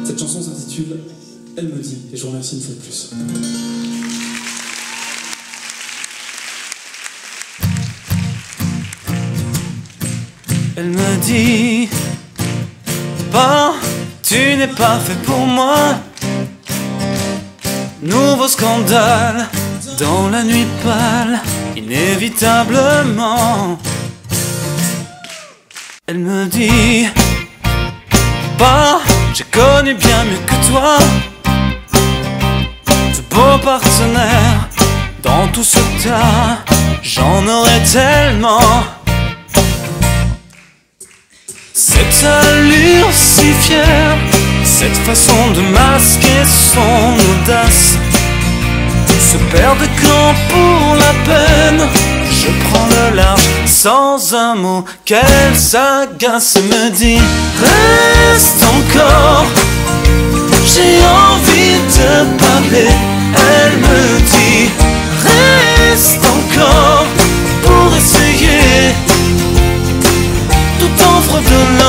Cette chanson s'intitule Elle me dit, et je vous remercie une fois de plus. Elle me dit, bah, tu n'es pas fait pour moi. Nouveau scandale dans la nuit pâle, inévitablement. Elle me dit, bah, j'ai connu bien mieux que toi. De beaux partenaires dans tout ce tas, j'en aurais tellement. Cette allure si fière, cette façon de masquer son audace, se perd de camp pour la peine. Je prends le large sans un mot qu'elle s'agace et me dit reste encore, j'ai envie de parler. Elle me dit reste encore pour essayer, tout en fredonnant.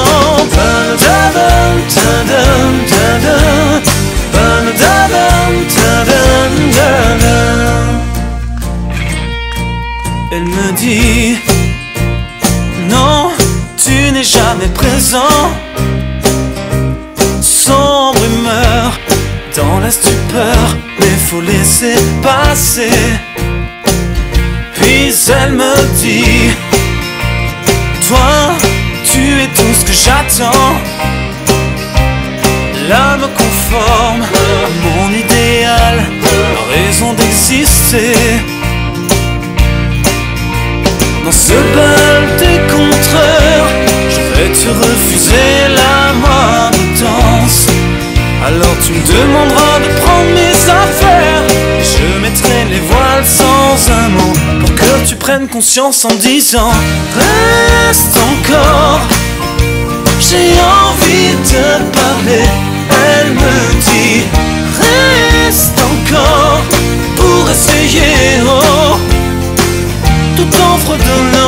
Elle me dit non, tu n'es jamais présent. Sombre humeur dans la stupeur, mais faut laisser passer. Puis elle me dit toi, tu es tout ce que j'attends. L'âme conforme à mon idéal, raison d'exister. Dans ce bal des contreurs, je vais te refuser la moindre danse. Alors tu me demanderas de prendre mes affaires, et je mettrai les voiles sans un mot, pour que tu prennes conscience en disant reste encore, j'ai envie de parler. Elle me dit reste encore pour essayer, oh, tout en fredonnant.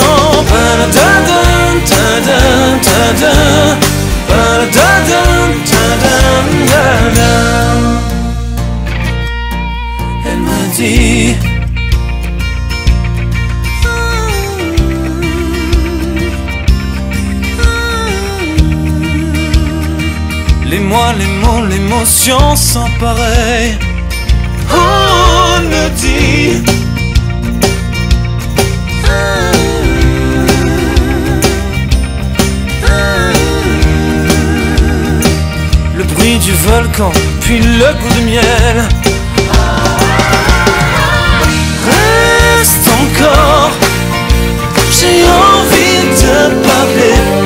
Elle me dit les mots, l'émotion sans pareil. Oh, elle me dit le bruit du volcan, puis le goût de miel. Reste encore, j'ai envie de parler.